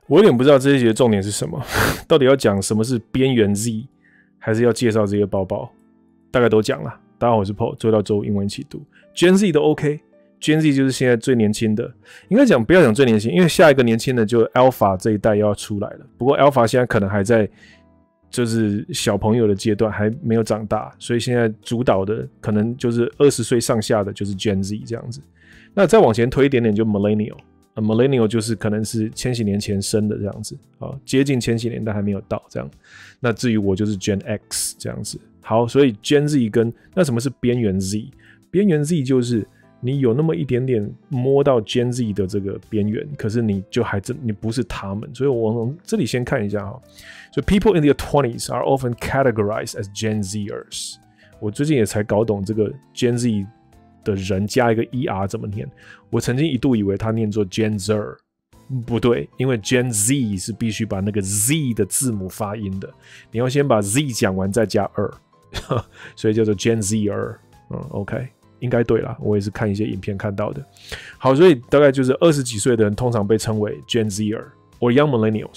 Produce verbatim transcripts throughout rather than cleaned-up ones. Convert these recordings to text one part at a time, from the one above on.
我有点不知道这一节的重点是什么，到底要讲什么是边缘 Z， 还是要介绍这些包包？大概都讲了。大家好，我是 Paul， 周一到周五英文一起读 ，Gen Z 都 OK。Gen Z 就是现在最年轻的，应该讲不要讲最年轻，因为下一个年轻的就 Alpha 这一代要出来了。不过 Alpha 现在可能还在就是小朋友的阶段，还没有长大，所以现在主导的可能就是二十岁上下的就是 Gen Z 这样子。那再往前推一点点就 Millennial。Millennial 就是可能是千禧年前生的这样子，啊，接近千禧年但还没有到这样。那至于我就是 Gen X 这样子。好，所以 Gen Z 跟那什么是边缘 Z？ 边缘 Z 就是你有那么一点点摸到 Gen Z 的这个边缘，可是你就还真你不是他们。所以我从这里先看一下哈。So people in their twenties are often categorized as Gen Zers。我最近也才搞懂这个 Gen Z。的人加一个 er 怎么念？我曾经一度以为它念作 Gen Zer， 不对，因为 Gen Z 是必须把那个 Z 的字母发音的，你要先把 Z 讲完再加二，所以叫做 Gen Zer。嗯 ，OK， 应该对啦，我也是看一些影片看到的。好，所以大概就是二十几岁的人通常被称为 Gen Zer or Young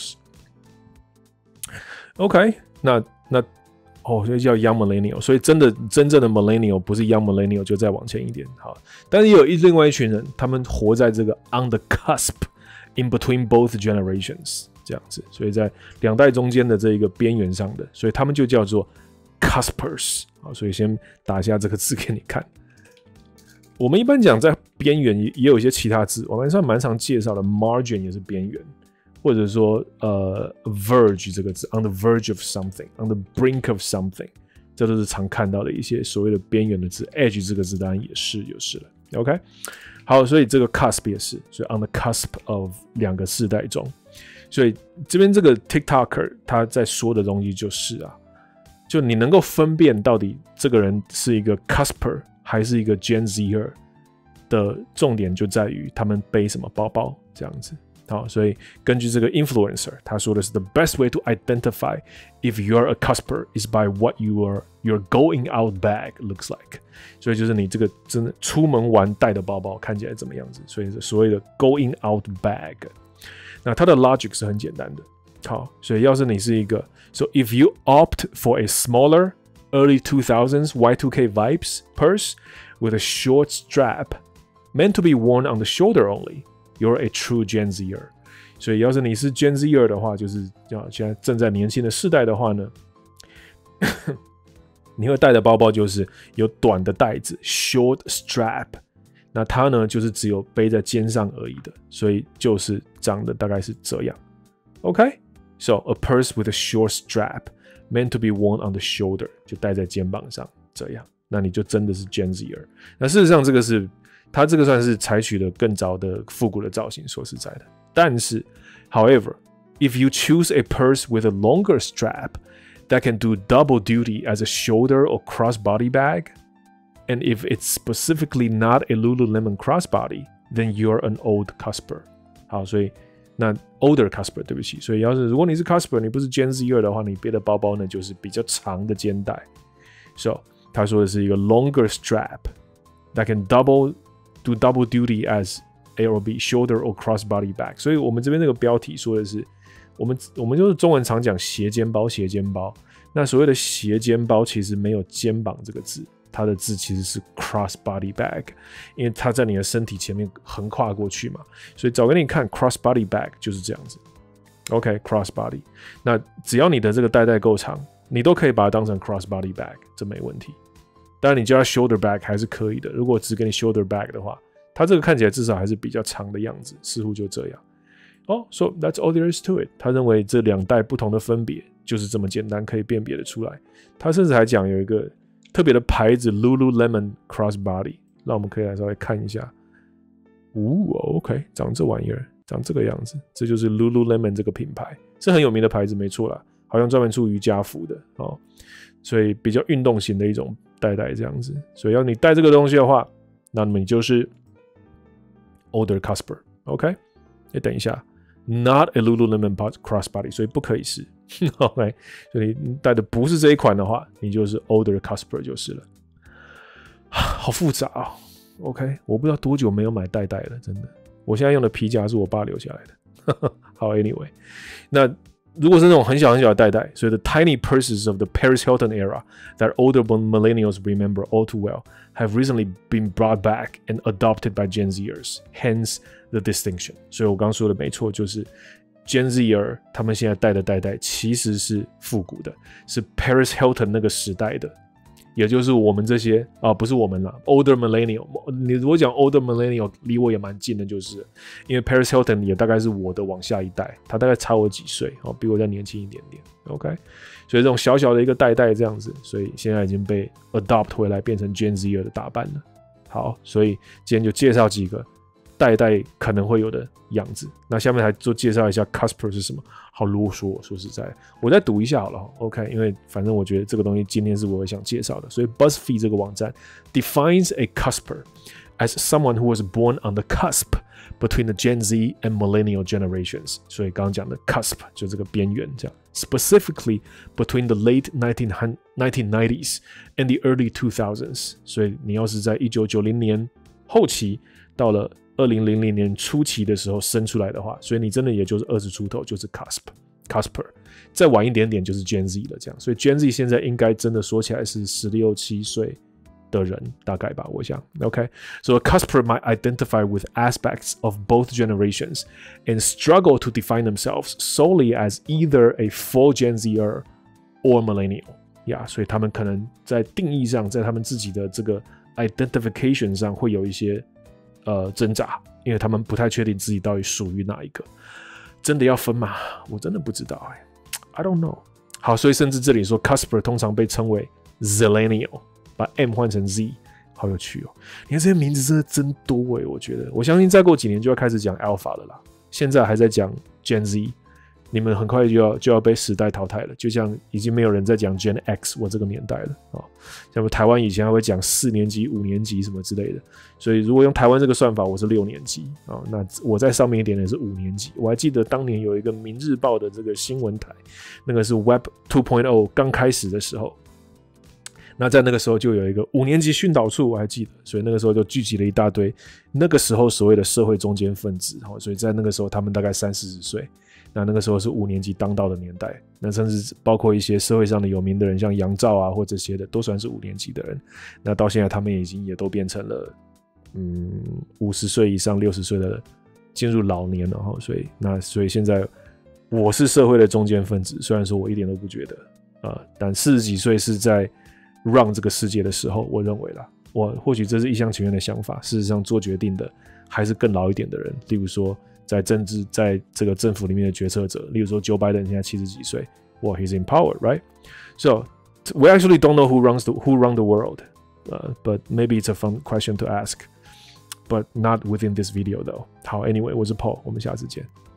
Millennials。OK， 那那。哦，所以叫 Young Millennial， 所以真的真正的 Millennial 不是 Young Millennial 就再往前一点，好，但是也有一另外一群人，他们活在这个 on the cusp in between both generations 这样子，所以在两代中间的这一个边缘上的，所以他们就叫做 cuspers， 好，所以先打一下这个字给你看。我们一般讲在边缘也有一些其他字，我们算蛮常介绍的 margin 也是边缘。或者说，呃 ，verge 这个字 ，on the verge of something，on the brink of something， 这都是常看到的一些所谓的边缘的字。edge 这个字当然也是就是了。OK， 好，所以这个 cusp 也是，所以 on the cusp of 两个世代中，所以这边这个 TikToker 他在说的东西就是啊，就你能够分辨到底这个人是一个 cusper 还是一个 Gen Zer 的重点就在于他们背什么包包这样子。好，所以根据这个 influencer， 他说的是 the best way to identify if you're a cusper is by what your your going out bag looks like。所以就是你这个真的出门玩带的包包看起来怎么样子，所以是所谓的 going out bag。那它的 logic 是很简单的。好，所以要是你是一个 ，so if you opt for a smaller early two thousands Y two K vibes purse with a short strap meant to be worn on the shoulder only。You're a true Gen Zer， 所以要是你是 Gen Zer 的话，就是现在正在年轻的世代的话呢，你会带的包包就是有短的带子 short strap， 那它呢就是只有背在肩上而已的，所以就是长得大概是这样。OK， so a purse with a short strap meant to be worn on the shoulder， 就戴在肩膀上这样，那你就真的是 Gen Zer。那事实上这个是。它这个算是采取了更早的复古的造型，说实在的。但是 ，however, if you choose a purse with a longer strap that can do double duty as a shoulder or crossbody bag, and if it's specifically not a Lululemon crossbody, then you're an old cusper。好，所以那 older cusper， 对不起，所以要是如果你是 cusper， 你不是 Gen Zer 的话，你背的包包呢就是比较长的肩带。So 他说的是一个 longer strap that can double。do double duty as A or B shoulder or crossbody bag， 所以我们这边这个标题说的是，我们我们就是中文常讲斜肩包，斜肩包。那所谓的斜肩包其实没有肩膀这个字，它的字其实是 crossbody bag， 因为它在你的身体前面横跨过去嘛，所以找给你看 crossbody bag 就是这样子。OK， crossbody， 那只要你的这个带带够长，你都可以把它当成 crossbody bag， 这没问题。当然，你叫它 shoulder bag 还是可以的。如果只给你 shoulder bag 的话，它这个看起来至少还是比较长的样子，似乎就这样。哦、oh, ，so that's all there is to it。他认为这两代不同的分别就是这么简单，可以辨别的出来。他甚至还讲有一个特别的牌子 Lululemon Crossbody， 那我们可以来稍微看一下。哦 ，OK， 长这玩意儿，长这个样子，这就是 Lululemon 这个品牌，是很有名的牌子，没错啦，好像专门出瑜伽服的哦，所以比较运动型的一种。带带这样子，所以要你带这个东西的话，那么你就是 older cusper，OK？、Okay? 哎，等一下 ，not a Lululemon crossbody， 所以不可以是 ，OK？ 所以你带的不是这一款的话，你就是 older cusper 就是了。好复杂啊、哦、，OK？ 我不知道多久没有买带带了，真的。我现在用的皮夹是我爸留下来的， 好 ，anyway， 那如果是那种很小很小的代代，所以 the tiny purses of the Paris Hilton era that older millennials remember all too well have recently been brought back and adopted by Gen Zers, hence the distinction. 所以我刚刚说的没错，就是 Gen Zer 他们现在戴的代代其实是复古的，是 Paris Hilton 那个时代的。也就是我们这些啊，不是我们啦 ，older millennial。你如果讲 older millennial， 离我也蛮近的，就是因为 Paris Hilton 也大概是我的往下一代，他大概差我几岁，哦，比我再年轻一点点。OK， 所以这种小小的一个代代这样子，所以现在已经被 adopt 回来，变成 Gen Z 的打扮了。好，所以今天就介绍几个代代可能会有的样子。那下面来做介绍一下 cusper 是什么。好啰嗦，说实在，我再读一下好了 ，OK， 因为反正我觉得这个东西今天是我想介绍的，所以 BuzzFeed 这个网站 defines a cusper as someone who was born on the cusp between the Gen Z and millennial generations， 所以刚刚讲的 cusp 就这个边缘这样 ，specifically between the late nineteen nineties and the early two thousands， 所以你要是在一九九零年后期到了二零零零年初期的时候生出来的话，所以你真的也就是二十出头，就是 cusp cusper， 再晚一点点就是 Gen Z 了，这样，所以 Gen Z 现在应该真的说起来是十六七岁的人，大概吧，我想。OK， so a cusper might identify with aspects of both generations and struggle to define themselves solely as either a full Gen Zer or millennial。呀，所以他们可能在定义上，在他们自己的这个 identification 上会有一些。呃，挣扎，因为他们不太确定自己到底属于哪一个。真的要分吗？我真的不知道哎、欸、，I don't know。好，所以甚至这里说 cusper 通常被称为 zillennial， 把 M 换成 Z， 好有趣哦。你看这些名字真的真多哎、欸，我觉得，我相信再过几年就要开始讲 alpha 了啦，现在还在讲 Gen Z。你们很快就要就要被时代淘汰了，就像已经没有人在讲 Gen X 我这个年代了啊、哦。像台湾以前还会讲四年级、五年级什么之类的，所以如果用台湾这个算法，我是六年级啊、哦。那我在上面一点点是五年级。我还记得当年有一个《明日报》的这个新闻台，那个是 Web 二点零 刚开始的时候，那在那个时候就有一个五年级训导处，我还记得，所以那个时候就聚集了一大堆那个时候所谓的社会中间分子，哦、所以在那个时候他们大概三四十岁。那那个时候是五年级当道的年代，那甚至包括一些社会上的有名的人，像杨照啊或这些的，都算是五年级的人。那到现在他们已经也都变成了，嗯，五十岁以上、六十岁的进入老年了哈。所以那所以现在我是社会的中间分子，虽然说我一点都不觉得啊、呃，但四十几岁是在让这个世界的时候，我认为啦，我或许这是一厢情愿的想法，事实上做决定的还是更老一点的人，例如说。在政治，在这个政府里面的决策者，例如说 Joe Biden 现在七十几岁，哇 ，he's in power, right? So we actually don't know who runs the who run the world, uh, but maybe it's a fun question to ask, but not within this video though. 好 ，Anyway， 我是 Paul， 我们下次见。